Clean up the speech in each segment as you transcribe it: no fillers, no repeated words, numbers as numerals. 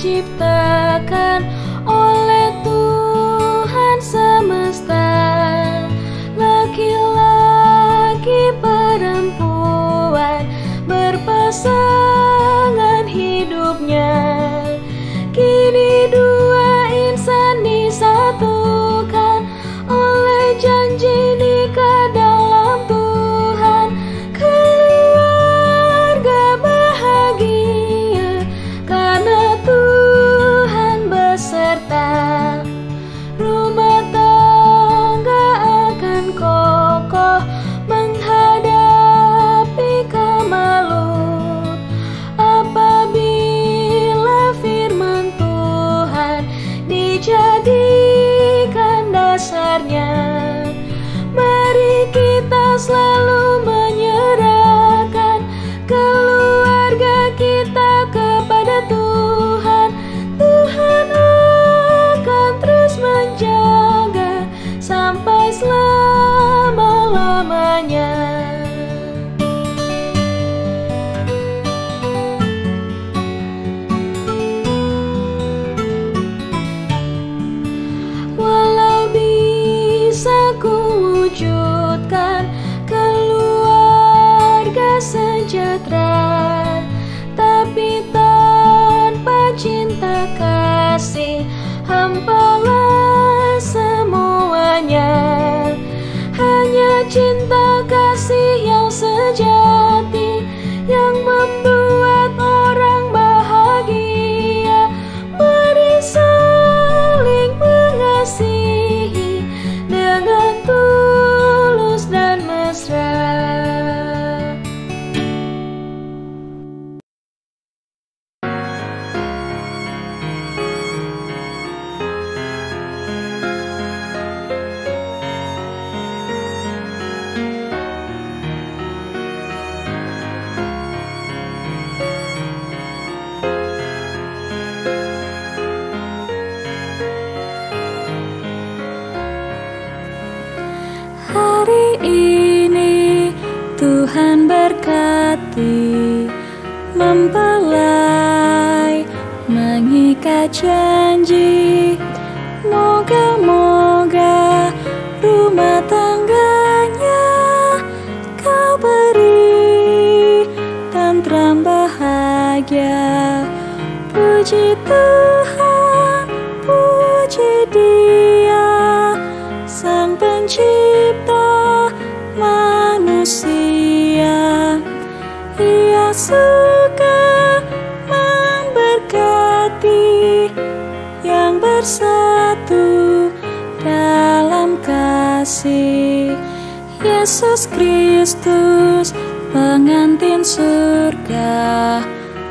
diciptakan oleh Tuhan semesta. Laki-laki perempuan berpasangan hidupnya. Kini dua insan disatukan oleh janji nikah dalam Tuhan. Keluarga bahagia karena Tuhan beserta. Rumah tangga akan kokoh menghadapi kemaluk apabila firman Tuhan dijadikan dasarnya. Mari kita selalu menyerahkan keluarga kita kepada Tuhan. Tuhan akan terus menjaga sampai selama-lamanya. Walau bisa kuwujudkan keluarga sejahtera, tapi tanpa cinta kasih hampalah semuanya. Hanya cinta kasih yang sejati yang membuat orang bahagia. Mari saling mengasihi dengan tulus dan mesra. Hari ini Tuhan berkati, mempelai mengikat janji. Moga-moga rumah tangganya Kau beri tentram bahagia. Puji Tuhan, puji Dia, Sang Pencipta manusia. Ia suka memberkati yang bersatu dalam kasih. Yesus Kristus pengantin surga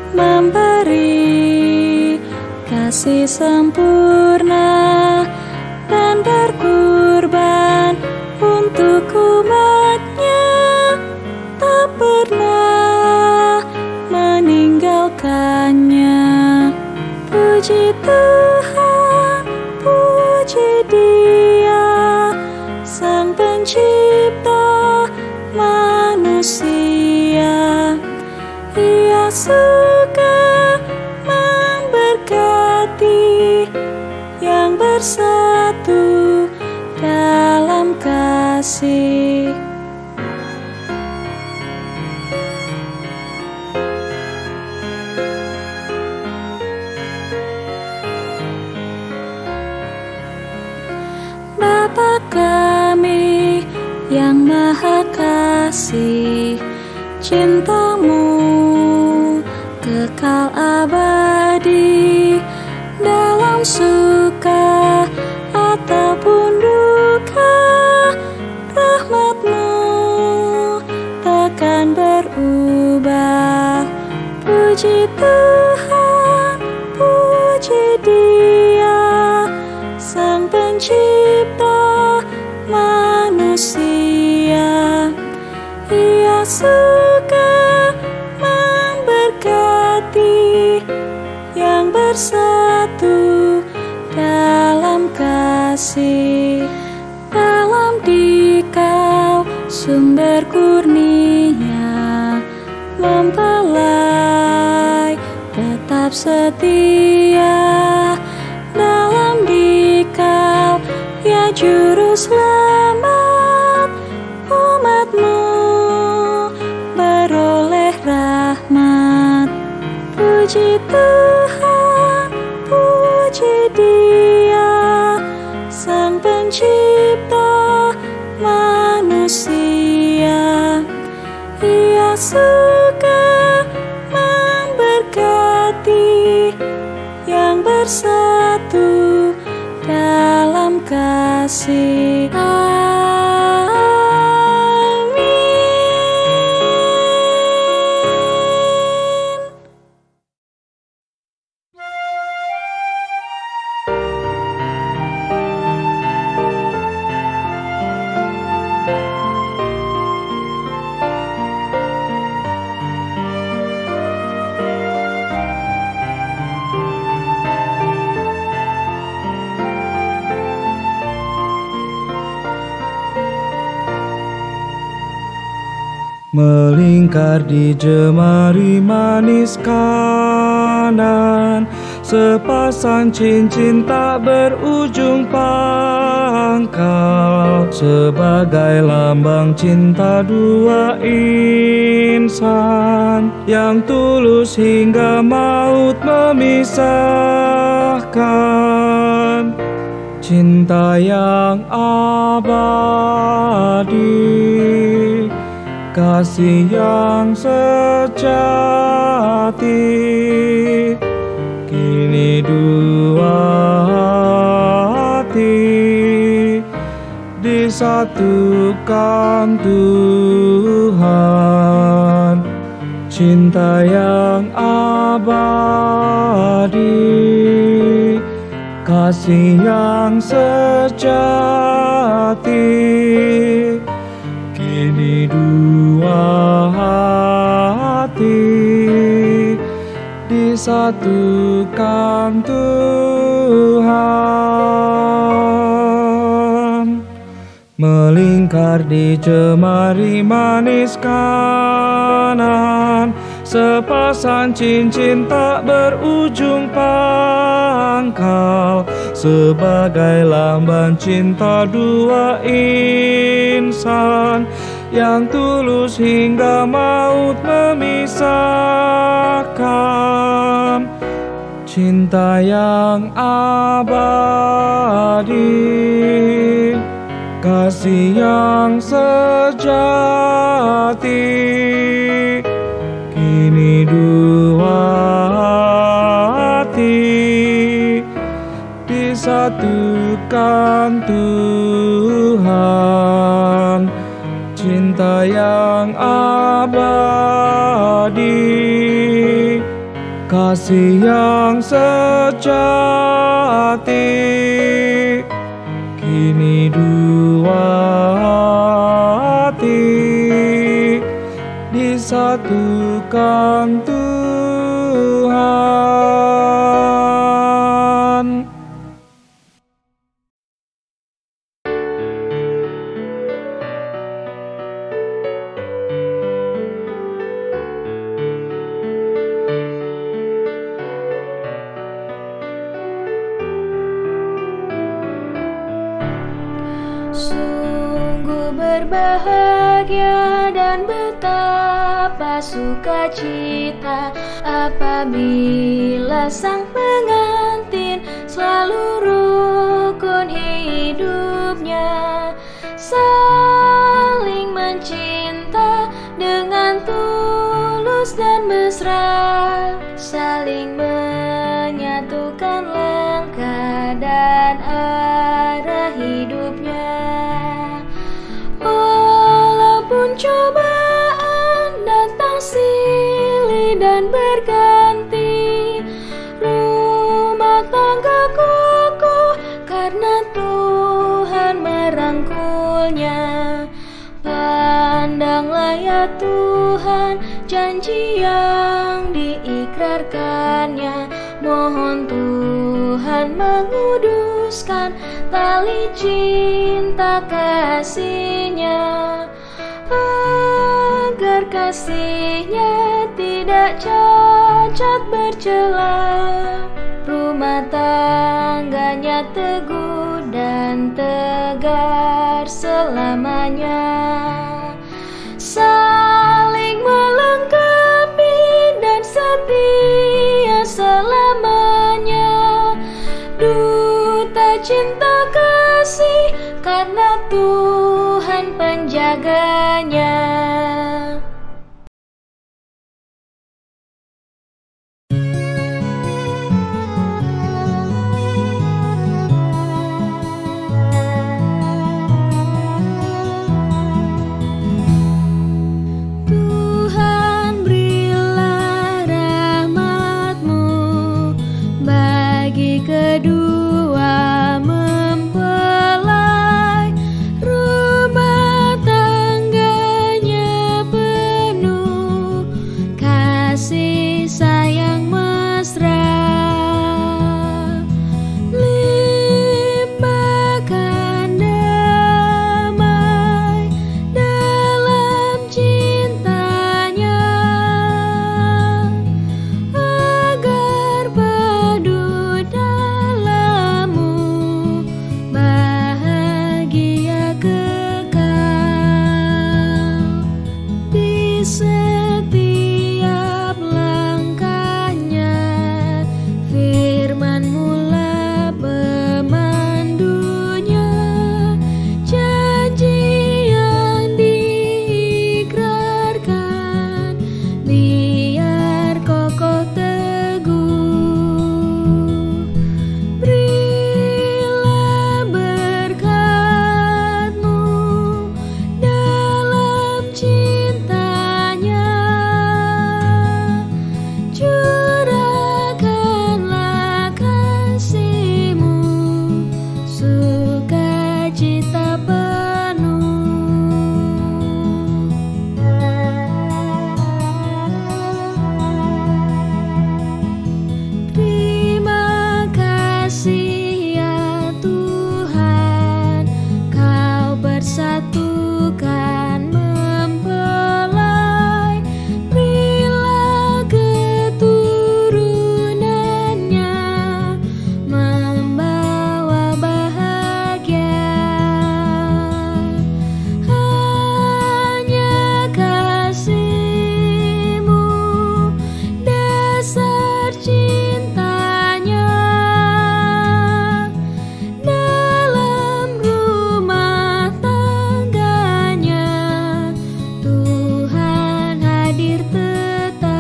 memberi kasih sempurna dan berkorban untuk umat-Nya, tak pernah meninggalkannya. Puji Tuhan, puji Dia, Sang Pencipta manusia. Ia suka memberkati yang bersatu dalam kasih. Bapa kami yang Maha Kasih, cinta-Mu kekal abadi. Dalam suka ataupun duka, rahmat-Mu takkan berubah. Puji Tuhan, puji Dia, Sang Pencipta manusia. Ia suka memberkati yang bersatu dalam kasih. Dalam Dikau sumber kurnia, mempelai tetap tetap setia dalam Dikau, ya Juru Selamat. Umat-Mu beroleh rahmat. Puji Tuhan, puji Dia, Sang Pencipta manusia. Ia suka memberkati yang bersatu dalam kasih. Melingkar di jemari manis kanan, sepasang cincin tak berujung pangkal, sebagai lambang cinta dua insan yang tulus hingga maut memisahkan. Cinta yang abadi, kasih yang sejati, kini dua hati disatukan Tuhan. Cinta yang abadi, kasih yang sejati, kini dua hati disatukan Tuhan. Melingkar di jemari manis kanan, sepasang cincin tak berujung pangkal, sebagai lambang cinta dua insan yang tulus hingga maut memisahkan. Cinta yang abadi, kasih yang sejati, kini dua hati disatukan Tuhan. Cinta yang abadi, kasih yang sejati, kini dua hati disatukan Tuhan. Sungguh berbahagia dan betapa sukacita apabila sang pengantin selalu rukun hidupnya, saling mencinta dengan tulus dan mesra, saling menyatukan langkah dan arah hidupnya. Walaupun cobaan datang silih dan berganti, rumah tangga kokoh karena Tuhan merangkulnya. Pandanglah ya Tuhan janji yang diikrarkannya, mohon Tuhan menguduskan tali cinta kasih-Nya. agar kasih-Nya tidak cacat bercela. Rumah tangganya teguh dan tegar selamanya, saling melengkapi dan setia selamanya. Duta cinta kasih karena Tuhan penjaganya. Tuhan berilah rahmat-Mu bagi kedua mempelai, rumah tangganya penuh kasih sayang mesra. Limpahkan damai dalam cintanya, agar padu dalam-Mu bahagia kekal. Di setiap langkahnya firman-Mu lah pemandunya, janji yang diikrarkan biar kokoh teguh. Berilah berkat-Mu dalam cintanya, curahkanlah kasih-Mu sukacita penuh. Terima kasih ya Tuhan, Kau bersatukan mempelai. Berilah keturunannya membawa bahagia. Hanya kasih-Mu dasar cintanya, dalam rumah tangganya Tuhan hadir tetap.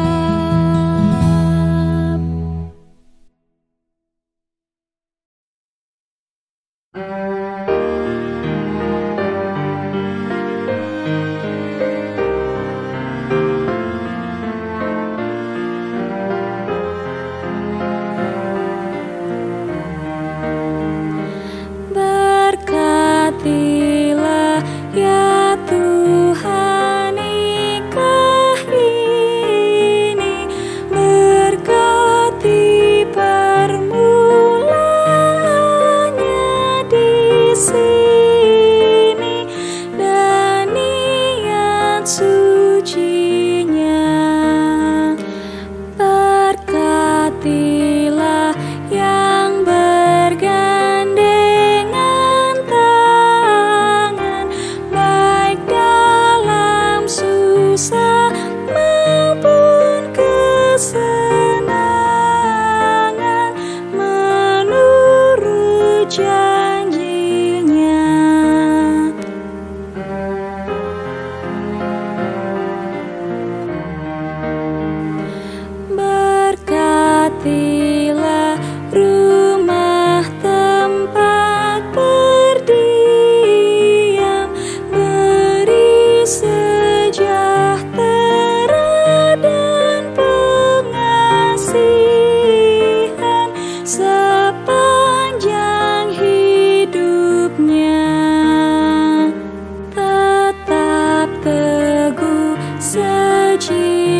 Berkatilah ya Tuhan nikah ini, berkati permulaannya di sini dan niat sucinya. Berkatilah yang bergandengan tangan, baik dalam susah maupun kesenangan, menurut janjinya. Berkatilah rumah tempat berdiam, beri sejahtera dan pengasihan sepanjang hidupnya. Tetap teguh sejiwa